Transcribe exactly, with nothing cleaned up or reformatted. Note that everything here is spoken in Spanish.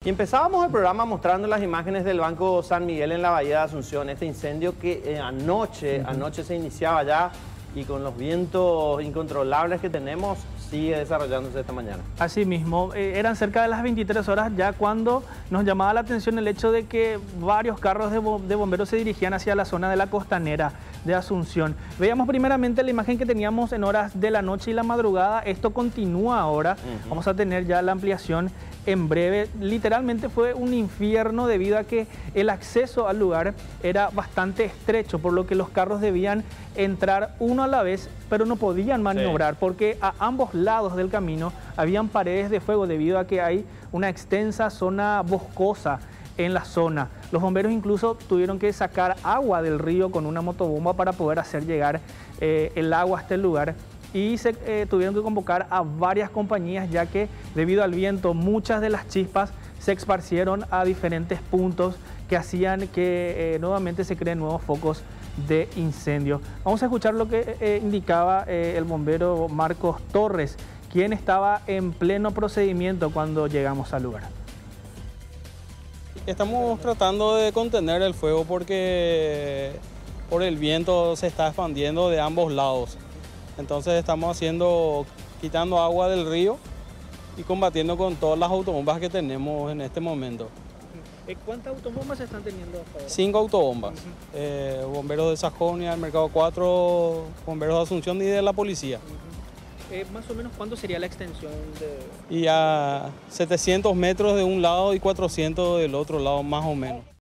Y empezábamos el programa mostrando las imágenes del Banco San Miguel en la Bahía de Asunción, este incendio que eh, anoche, uh-huh. anoche se iniciaba ya y con los vientos incontrolables que tenemos sigue desarrollándose esta mañana. Así mismo, eh, eran cerca de las veintitrés horas ya cuando nos llamaba la atención el hecho de que varios carros de, bo de bomberos se dirigían hacia la zona de la costanera de Asunción. Veíamos primeramente la imagen que teníamos en horas de la noche y la madrugada. Esto continúa ahora, uh-huh. Vamos a tener ya la ampliación en breve. Literalmente fue un infierno debido a que el acceso al lugar era bastante estrecho, por lo que los carros debían entrar uno a la vez, pero no podían maniobrar, sí. Porque a ambos lados del camino habían paredes de fuego debido a que hay una extensa zona boscosa en la zona. Los bomberos incluso tuvieron que sacar agua del río con una motobomba para poder hacer llegar eh, el agua hasta el lugar. Y se eh, tuvieron que convocar a varias compañías, ya que debido al viento muchas de las chispas se esparcieron a diferentes puntos que hacían que eh, nuevamente se creen nuevos focos de incendio. Vamos a escuchar lo que eh, indicaba eh, el bombero Marcos Torres, quien estaba en pleno procedimiento cuando llegamos al lugar. Estamos tratando de contener el fuego porque por el viento se está expandiendo de ambos lados. Entonces estamos haciendo, quitando agua del río y combatiendo con todas las autobombas que tenemos en este momento. ¿Cuántas autobombas se están teniendo ahora? Cinco autobombas. Uh-huh. eh, bomberos de Sajonia, del Mercado cuatro, bomberos de Asunción y de la policía. Uh-huh. eh, ¿Más o menos cuánto sería la extensión de...? Y a setecientos metros de un lado y cuatrocientos del otro lado, más o menos.